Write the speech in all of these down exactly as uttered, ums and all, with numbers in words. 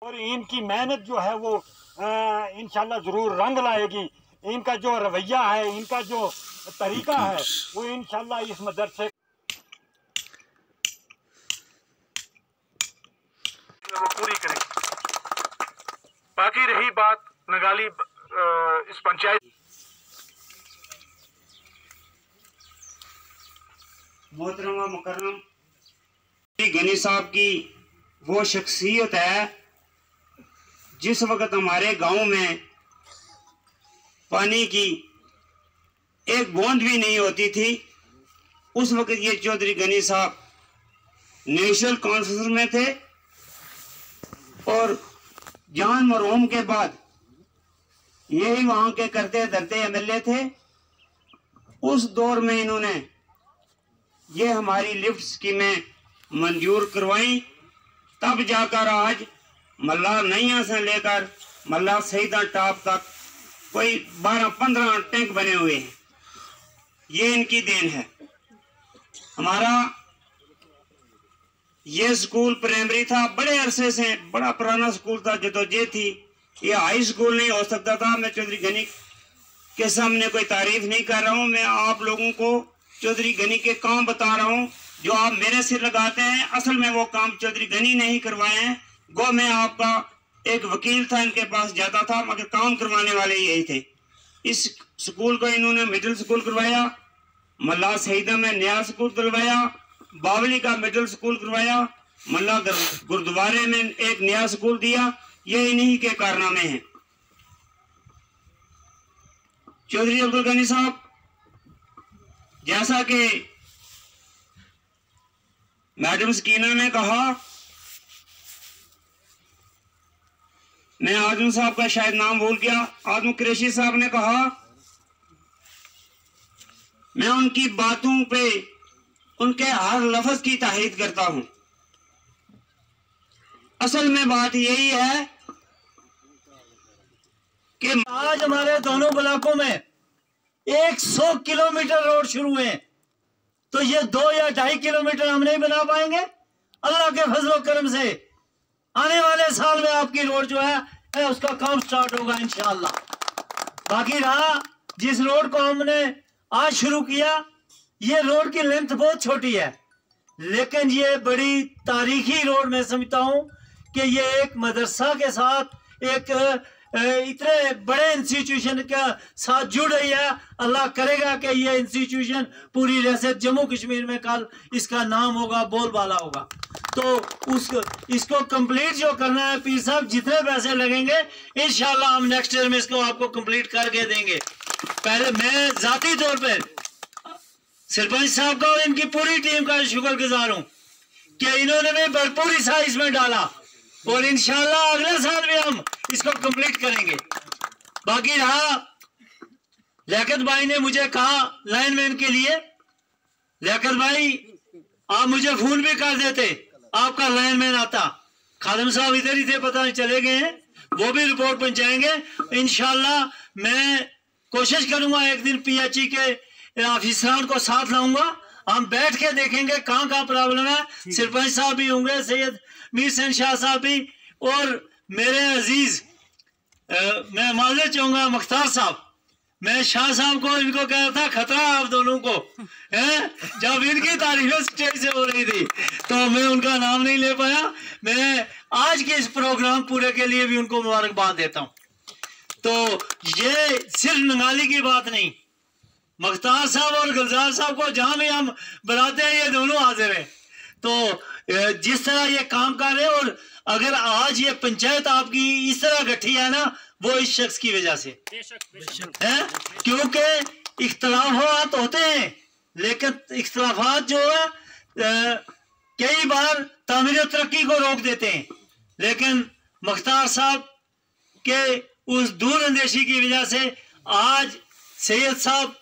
और इनकी मेहनत जो है वो इंशाल्लाह जरूर रंग लाएगी। इनका जो रवैया है, इनका जो तरीका है, वो इंशाल्लाह इस मदरसे वो पूरी करें। बाकी रही बात नगाली इस पंचायत, मोहतरमा मुकर्रम गनी साहब की वो शख्सियत है, जिस वक़्त हमारे गांव में पानी की एक बूंद भी नहीं होती थी, उस वक़्त ये चौधरी गनी साहब नेशनल कॉन्फ्रेंस में थे और जान मरहूम के बाद यही वहाँ के करते धरते एमएलए थे। उस दौर में इन्होंने ये हमारी लिफ्ट स्कीमें मंजूर करवाई, तब जाकर आज मल्ला नैया से लेकर मल्ला सईदा टॉप तक कोई बारह पंद्रह टैंक बने हुए हैं। ये इनकी देन है। हमारा ये स्कूल प्राइमरी था, बड़े अरसे से बड़ा पुराना स्कूल था, जदोजहद थी। ये हाई स्कूल नहीं हो सकता था। मैं चौधरी गनी के सामने कोई तारीफ नहीं कर रहा हूँ, मैं आप लोगों को चौधरी गनी के काम बता रहा हूँ जो आप मेरे सिर लगाते हैं। असल में वो काम चौधरी गनी ने ही करवाए हैं। गो मैं आपका एक वकील था, इनके पास जाता था, मगर काम करवाने वाले यही थे। इस स्कूल को इन्होंने मिडिल स्कूल करवाया, मल्ला सईदा में नया स्कूल करवाया, बावली का मिडिल स्कूल करवाया, मल्ला गुरुद्वारे में एक नया स्कूल दिया। ये इन्हीं के कारनामे हैं। चौधरी अब्दुल गनी साहब, जैसा कि मैडम सकीना ने कहा, मैं आजम साहब का शायद नाम भूल गया, आजम कुरैशी साहब ने कहा, मैं उनकी बातों पे उनके हर लफ्ज की तारीफ करता हूं। असल में बात यही है कि आज हमारे दोनों ब्लॉकों में सौ किलोमीटर रोड शुरू हुए, तो ये दो या ढाई किलोमीटर हम नहीं बना पाएंगे। अल्लाह के फजल करम से आने वाले साल में आपकी रोड जो है, है उसका काम स्टार्ट होगा इंशाअल्लाह। बाकी रहा जिस रोड को हमने आज शुरू किया, ये रोड की लेंथ बहुत छोटी है, लेकिन ये बड़ी तारीखी रोड मैं समझता हूँ कि ये एक मदरसा के साथ एक इतने बड़े इंस्टीट्यूशन के साथ जुड़ रही है। अल्लाह करेगा कि ये इंस्टीट्यूशन पूरी रियासत जम्मू कश्मीर में कल इसका नाम होगा, बोलबाला होगा। तो उस इसको कंप्लीट जो करना है, पीर साहब जितने पैसे लगेंगे इंशाल्लाह हम नेक्स्ट ईयर में इसको आपको कंप्लीट करके देंगे। पहले मैं जाती तौर पर सरपंच साहब का और इनकी पूरी टीम का शुक्रगुजार हूँ कि इन्होंने भी भरपूर हिस्सा इसमें डाला और इंशाल्लाह अगले साल भी हम इसको कंप्लीट करेंगे। बाकी रहा लियाकत भाई ने मुझे कहा लाइनमैन के लिए, लियाकत भाई आप मुझे फोन भी कर देते, आपका लाइनमैन आता। खादिम साहब इधर ही थे, पता नहीं चले गए हैं, वो भी रिपोर्ट पहुंचाएंगे इंशाल्लाह। मैं कोशिश करूंगा एक दिन पीएचई के ऑफिसरान को साथ लाऊंगा, हम बैठ के देखेंगे कहाँ कहाँ प्रॉब्लम है। सरपंच साहब भी होंगे, सैयद मीर हुसैन शाह साहब भी, और मेरे अजीज आ, मैं माजरत चाहूंगा मुख्तार साहब। मैं शाह साहब को इनको कह रहा था खतरा आप दोनों को है, जब इनकी तारीफें स्टेज से हो रही थी तो मैं उनका नाम नहीं ले पाया। मैं आज के इस प्रोग्राम पूरे के लिए भी उनको मुबारकबाद देता हूँ। तो ये सिर्फ नंगाली की बात नहीं, मुख्तार साहब और गुलजार साहब को जहां भी हम बुलाते हैं ये दोनों हाजिर हैं। तो जिस तरह ये काम कर रहे हैं, और अगर आज ये पंचायत आपकी इस तरह गठी है ना, वो इस शख्स की वजह से है, क्योंकि इख्तलाफात होते हैं, लेकिन इख्तलाफात जो है कई बार तामीर तरक्की को रोक देते हैं। लेकिन मुख्तार साहब के उस दूर अंदेशी की वजह से आज सैयद साहब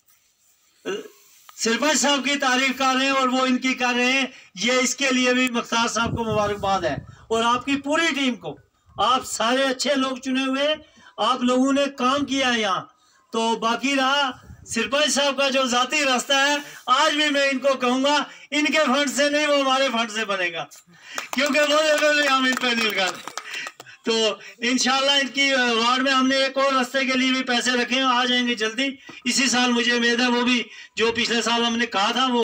सरपंच साहब की तारीफ कर रहे हैं और वो इनकी कर रहे हैं। ये इसके लिए भी मुख्तार साहब को मुबारकबाद है और आपकी पूरी टीम को। आप सारे अच्छे लोग चुने हुए, आप लोगों ने काम किया है यहाँ। तो बाकी रहा सरपंच साहब का जो जाती रास्ता है, आज भी मैं इनको कहूंगा इनके फंड से नहीं, वो हमारे फंड से बनेगा, क्योंकि वो हम इन पर निर्भर। तो इंशाल्लाह इनकी वार्ड में हमने एक और रास्ते के लिए भी पैसे रखे हैं, आ जाएंगे जल्दी इसी साल। मुझे उम्मीद है वो भी जो पिछले साल हमने कहा था वो